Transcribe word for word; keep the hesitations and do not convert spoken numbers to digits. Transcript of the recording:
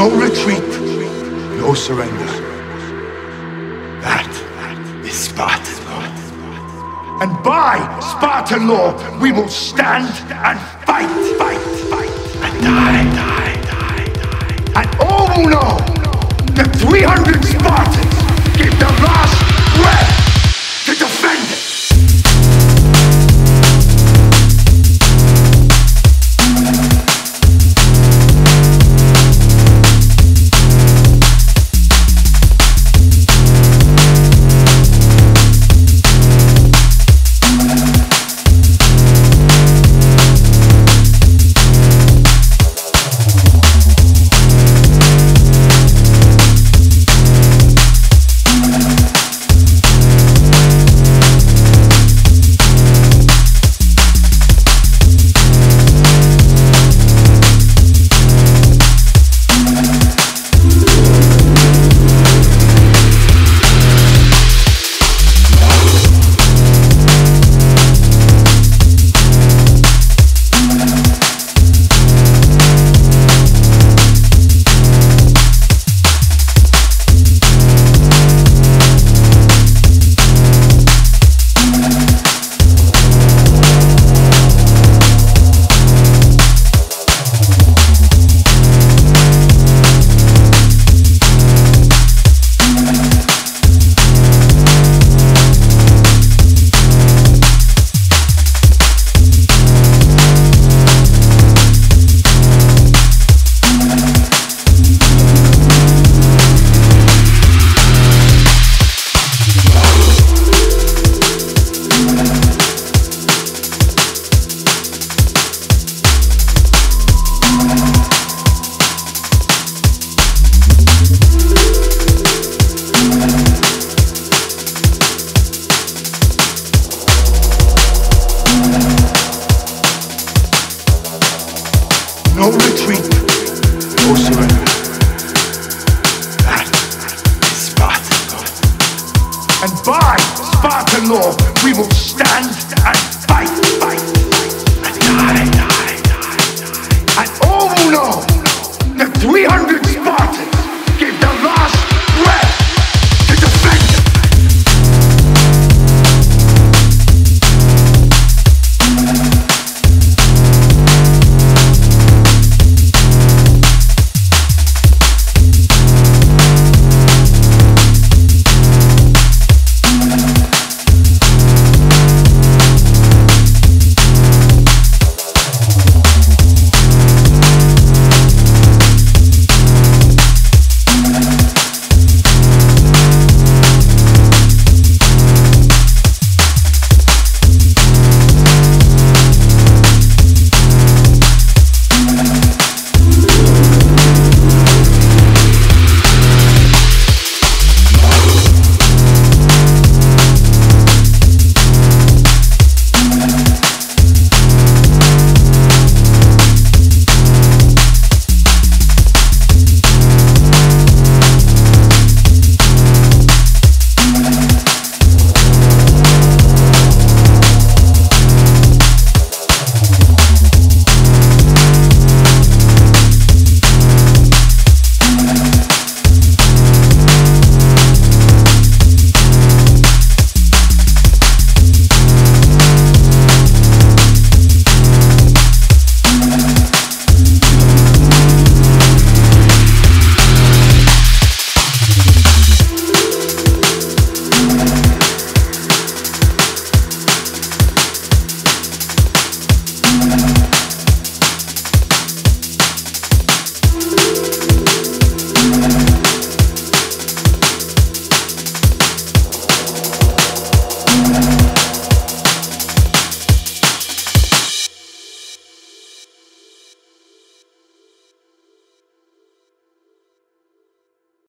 No retreat, no surrender. That is Spartan law. And by Spartan law, we will stand and fight, fight, fight, and die, die, die, die. And all will know that three hundred Spartans gave their last breath to defend it. No retreat, no surrender. That is Spartan law. And by Spartan law, we will stand and